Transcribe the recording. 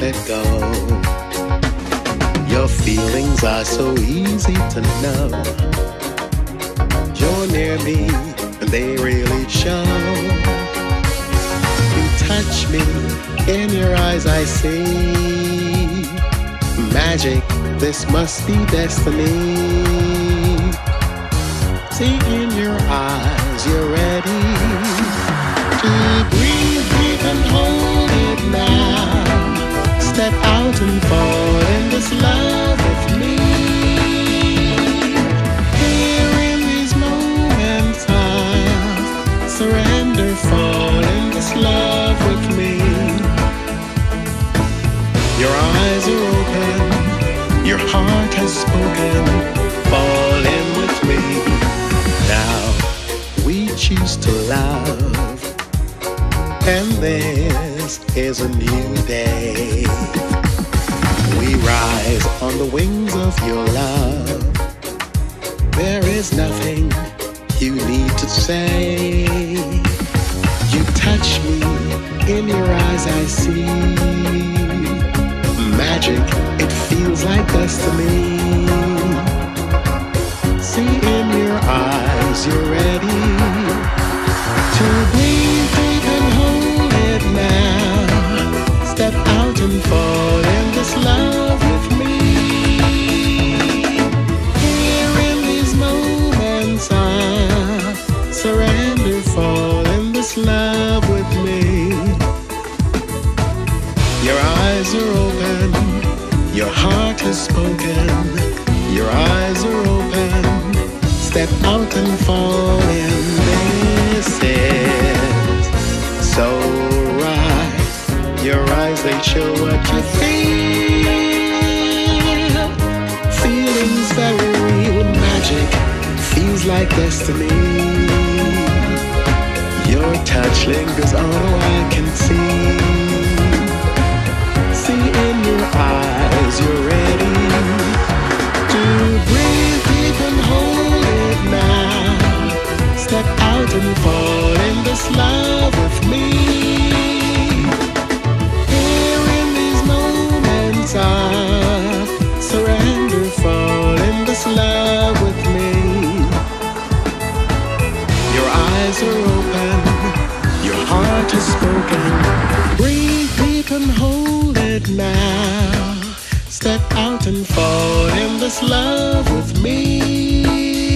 it go. Your feelings are so easy to know. You're near me and they really show. You touch me, in your eyes I see magic, this must be destiny. See in your eyes you're ready to breathe deep and hold it now. Step out and fall in this love with me. Here in these moments of surrender, fall in this love with me. Your eyes are open, your heart has spoken, fall in with me. Now we choose to love, and this is a new day. We rise on the wings of your love. There is nothing you need to say. You touch me, in your eyes I see magic, it feels like destiny. See in your eyes you're ready to breathe deep and hold it now. Step out and fall in this love with me. Here in these moments of surrender, fall in this love with me. Your eyes are open, your heart has spoken. Your eyes are open, step out and fall in. This is so right. Your eyes, they show what you feel. Feelings very real, magic, feels like destiny. Your touch lingers on, oh I can see. See in your eyes you're ready to breathe deep and hold it now. Step out and fall in this love with me. Here in these moments of surrender, fall in this love with me. Your eyes are open, your heart has spoken. Breathe deep and hold it now. Step out and fall in this love with me.